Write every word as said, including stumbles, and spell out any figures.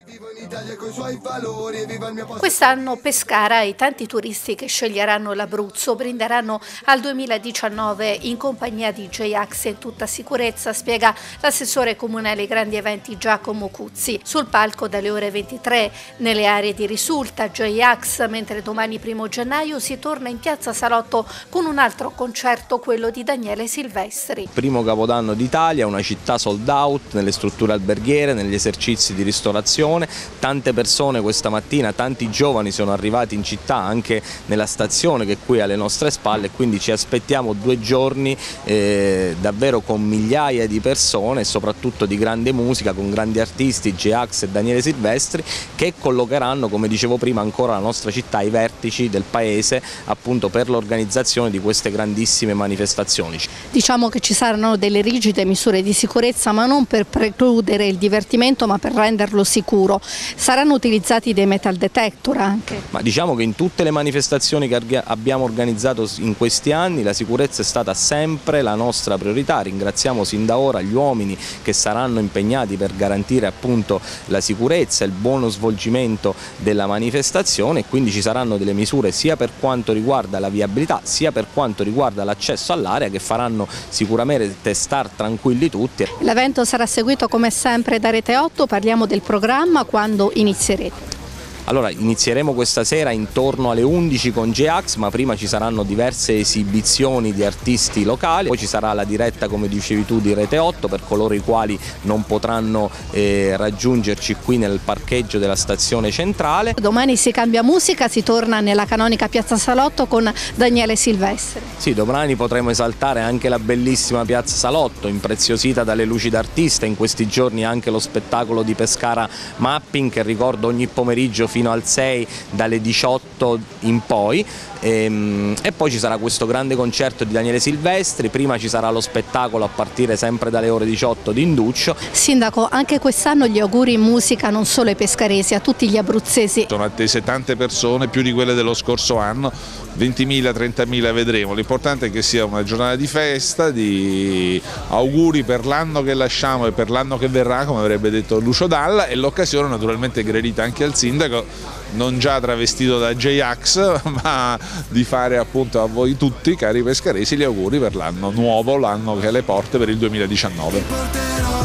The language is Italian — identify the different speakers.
Speaker 1: Quest'anno Pescara e i tanti turisti che sceglieranno l'Abruzzo brinderanno al duemiladiciannove in compagnia di J-Ax in tutta sicurezza, spiega l'assessore comunale ai grandi eventi Giacomo Cuzzi. Sul palco dalle ore ventitré nelle aree di risulta J-Ax, mentre domani primo gennaio si torna in piazza Salotto con un altro concerto, quello di Daniele Silvestri.
Speaker 2: Primo Capodanno d'Italia, una città sold out nelle strutture alberghiere, negli esercizi di ristorazione, tante persone questa mattina, tanti giovani sono arrivati in città anche nella stazione che è qui alle nostre spalle, quindi ci aspettiamo due giorni eh, davvero con migliaia di persone e soprattutto di grande musica con grandi artisti, J-Ax e Daniele Silvestri, che collocheranno, come dicevo prima, ancora la nostra città ai vertici del paese appunto per l'organizzazione di queste grandissime manifestazioni.
Speaker 1: Diciamo che ci saranno delle rigide misure di sicurezza, ma non per precludere il divertimento ma per renderlo sicuro. Saranno utilizzati dei metal detector anche?
Speaker 2: Ma diciamo che in tutte le manifestazioni che abbiamo organizzato in questi anni la sicurezza è stata sempre la nostra priorità. Ringraziamo sin da ora gli uomini che saranno impegnati per garantire appunto la sicurezza e il buono svolgimento della manifestazione, e quindi ci saranno delle misure sia per quanto riguarda la viabilità sia per quanto riguarda l'accesso all'area che faranno sicuramente star tranquilli tutti.
Speaker 1: L'evento sarà seguito come sempre da Rete otto, parliamo del programma, quando inizierete?
Speaker 2: Allora, inizieremo questa sera intorno alle undici con J-Ax, ma prima ci saranno diverse esibizioni di artisti locali, poi ci sarà la diretta, come dicevi tu, di Rete otto per coloro i quali non potranno eh, raggiungerci qui nel parcheggio della stazione centrale.
Speaker 1: Domani si cambia musica, si torna nella canonica Piazza Salotto con Daniele Silvestri.
Speaker 2: Sì, domani potremo esaltare anche la bellissima Piazza Salotto, impreziosita dalle luci d'artista, in questi giorni anche lo spettacolo di Pescara Mapping, che ricordo ogni pomeriggio fino al sei dalle diciotto in poi, e, e poi ci sarà questo grande concerto di Daniele Silvestri, prima ci sarà lo spettacolo a partire sempre dalle ore diciotto di Induccio.
Speaker 1: Sindaco, anche quest'anno gli auguri in musica non solo ai pescaresi, a tutti gli abruzzesi.
Speaker 3: Sono attese tante persone, più di quelle dello scorso anno, ventimila, trentamila vedremo, l'importante è che sia una giornata di festa, di auguri per l'anno che lasciamo e per l'anno che verrà, come avrebbe detto Lucio Dalla, e l'occasione naturalmente gradita anche al sindaco, non già travestito da J-Ax, ma di fare appunto a voi tutti, cari pescaresi, gli auguri per l'anno nuovo, l'anno che ha le porte per il duemiladiciannove.